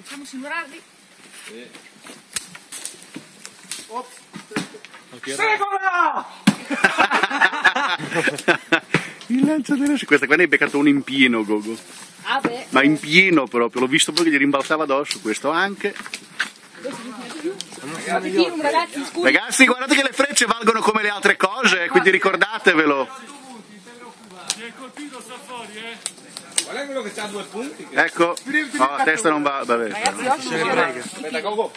Siamo simulati. Sì. Secola! Il lanciatore, questa qua ne hai beccato uno in pieno, Gogo. Ah beh. Ma in pieno proprio, l'ho visto poi che gli rimbalzava addosso, questo anche. Ragazzi, scusi. Ragazzi, guardate che le frecce valgono come le altre cose, quindi ricordatevelo. Si è colpito, sta fuori, Qual è quello che ha 2 punti? Ecco, no, la testa non va, vabbè. Ragazzi, oggi non prega. Aspetta, Gogo.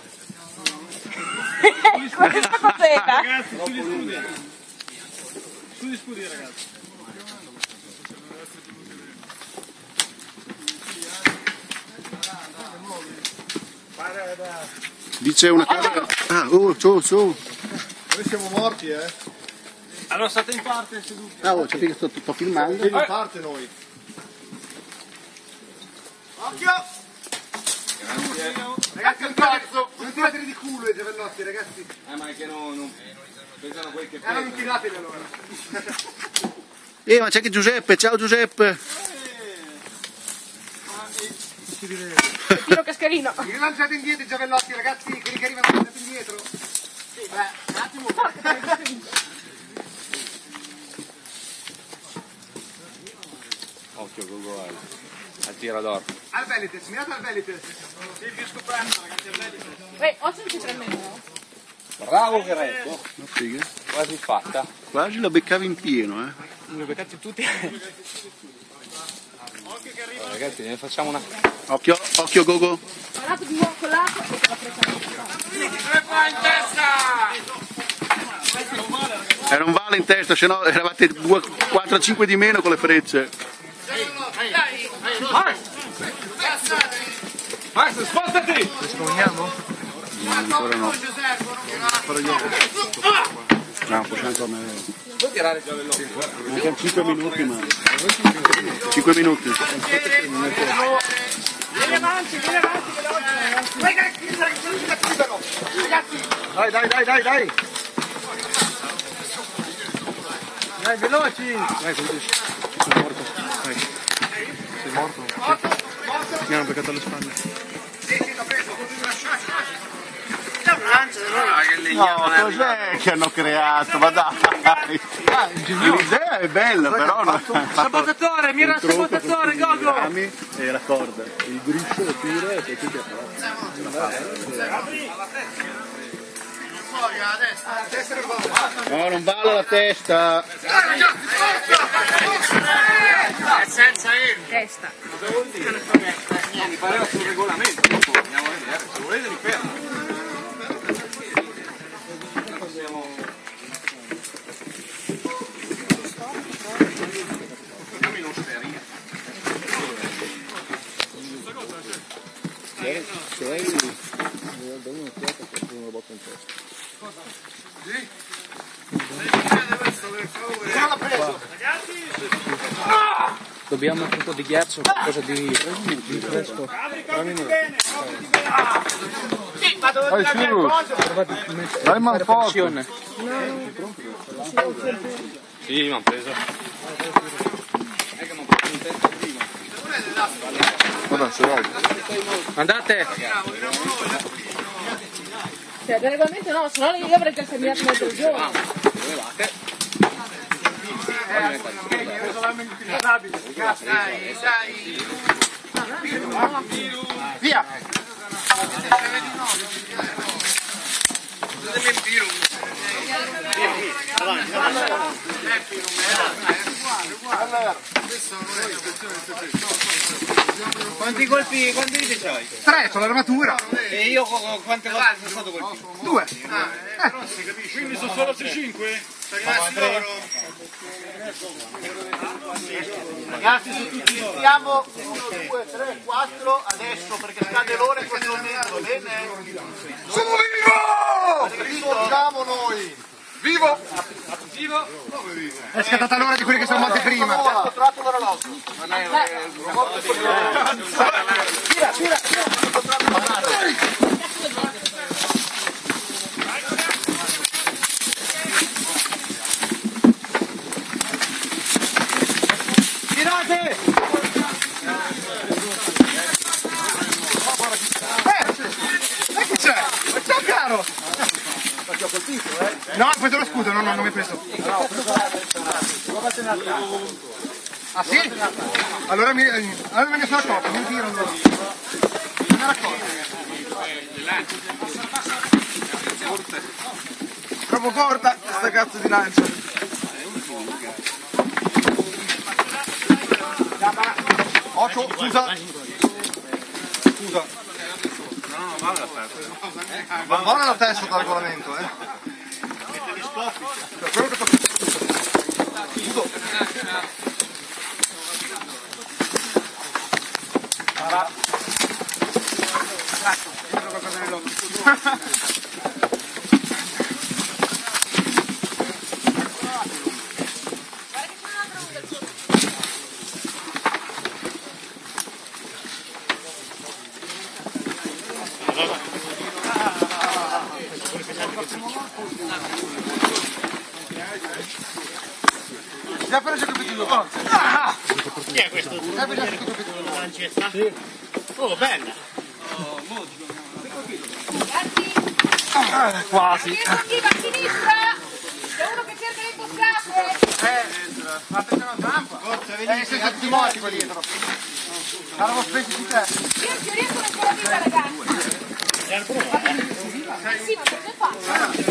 Questa cos'era? Ragazzi, sugli scudi, ragazzi. Dice una cosa... Ah, su. Noi siamo morti, Allora state in parte seduti. Ah, c'è che sto filmando. Siamo in parte noi. Occhio! Ragazzi, non tirateli di culo i giavellotti, ragazzi. Ma è che non pesano quel che Non pesano. tirateli allora. Ma c'è anche Giuseppe, ciao Giuseppe. Tiro cascarino. Rilanciate indietro i giavellotti, ragazzi, quelli che arrivano lanciati indietro. Un attimo. Occhio, Gogo al tirador. Al Velites, mirate al Velites. Sì, più scoperto, ragazzi, è bello. Oggi non ci prende no? Bravo Greco. No, figa. Quasi fatta. Quasi la beccavi in pieno, Li ho beccati tutti. Ragazzi, ne facciamo una. Occhio, Gogo. Parlato di nuovo con lato e con la freccia. Tre qua in testa! Non vale in testa, se no eravate 4-5 di meno con le frecce. Max, spostati! Ancora no. No, possiamo come... Puoi tirare il giavello? Mancano 5 minuti, ma... 5 minuti. Vieni avanti, veloce. Dai. Dai, veloci. Dai, così. Sono morto. Dai. Sei morto? Mi hanno beccato alle spalle. No, cos'è che hanno creato? Ma dai! L'idea è bella, però non Sabotatore, mira il sabotatore, Gogo! e la corda. Il griscio lo tira e poi ti No, non vale la testa! È senza il Testa. Mi pareva sul regolamento. Dopo andiamo a vedere. Se volete li fermo. Dammi un'osteria. Dobbiamo anche un po' di ghiaccio, qualcosa di fresco. Vai su. Dai, man forte. Sì, mi hanno preso. È che mi hanno preso in testa prima. Guarda, se vai. Andate! Cioè, del regolamento no, se no io avrei già seminato mezzo il giorno. Dovevate. Via. Quanti colpi, quanti vite c'hai? 3 con l'armatura. E io quante volte sono stato colpito? 2. Quindi sono solo 5? Ragazzi, se tutti iniziamo 1, 2, 3, 4 adesso perché scade l'ora in questo momento, va bene? Sono vivo! Ricordiamo noi! Vivo! Vivo? È scattata l'ora di quelli che sono morti prima. Ho trovato l'orologio. Tirate! No, hai preso lo scudo, no, non mi hai preso. Ah sì? Allora me ne sono accorto, mi tiro allora. Me ne raccolgo. Troppo corta questa cazzo di lancia. Occhio, scusa. Scusa. No, vale la testa. Ma vale la testa dal regolamento, eh. Per quello che già preso il capitolo. Chi è questo? Lancetta? Sì. Oh, bella. Quasi. Chi a sinistra? C'è uno che cerca le imboscate. Ma c'è una zampa. Sei tutti morti qua dietro. Eravamo spenti di te. Io ci riesco ancora vita, ragazzi. Sì, ma cosa fa?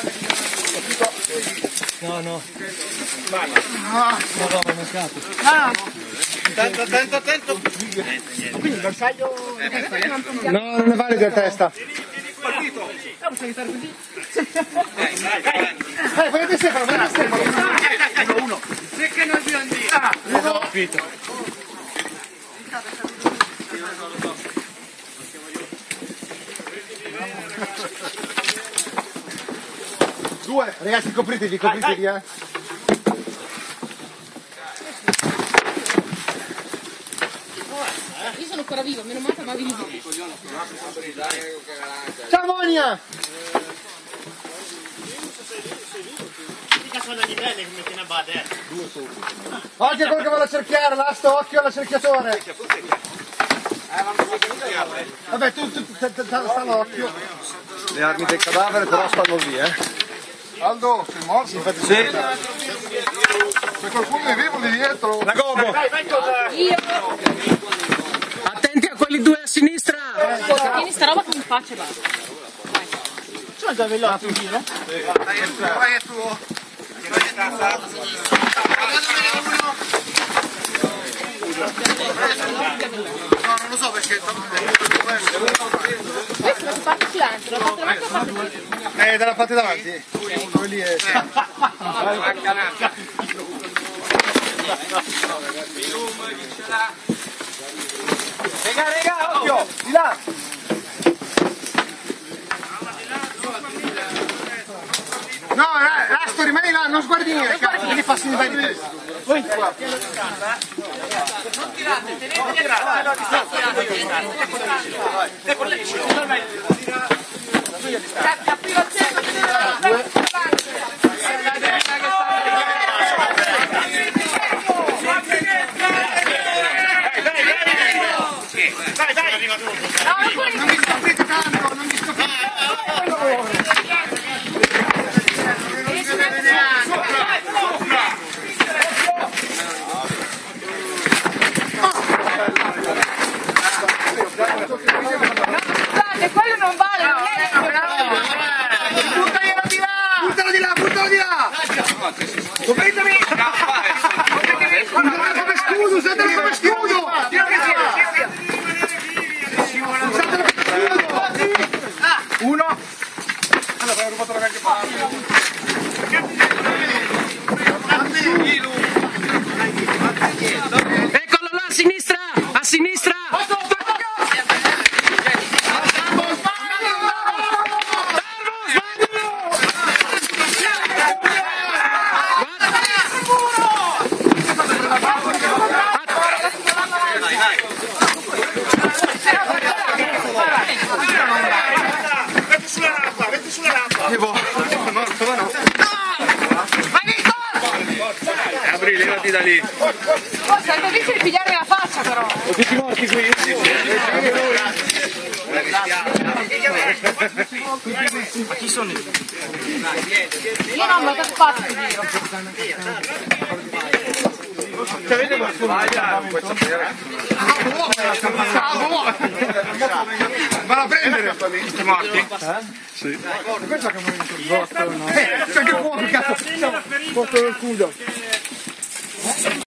No, no. Attento. Quindi il bersaglio di testa? No, non è valido a testa. Vedete Stefano, uno. Perché non biondi? Uno. Due. Ragazzi, copritevi, eh. Io sono ancora vivo, meno male che mi avevi visto. Ciao Monia! Mica sono gli belli come tiene a bade. Occhio a quello che va a cerchiare, l'asto, occhio alla cerchiatore. Vabbè, tu sta l'occhio. Le armi del cadavere però stanno lì, Aldo, sei morto? Infatti sì. Se qualcuno è vivo di dietro. La gogo! Io. Attenti a quelli due a sinistra! Tieni sta roba che mi faccia e basta. C'ho già vellato in giro? Vai è tuo. No, non lo so perché. Questo da che parte si lancia? Da parte davanti o parte dietro? Dalla parte davanti. Dove lì è. Raga, occhio! Di là! No, Rasto, rimani là, non sguardi niente, cazzo, che passi di vai di testa. Non tirate, tenete non mi scoprite tanto, non mi scoprite. Scusate, quello non vale, non viene. Buttalo di là, buttalo di là! Copritemi! Usatelo come scudo, usatelo come scudo! Usatelo come scudo! Uno! Allora, ho rubato la vecchia parte. Eccolo là a sinistra! A sinistra! Apri, levati da lì. Oh, sento difficile di pigliarmi la faccia però. Sono tutti morti qui? Sì. Chi sono io? Io non me lo faccio di giro. Vado a prendere! Siete morti? Sì. C'è anche fuoco, cazzo! Porto del culo.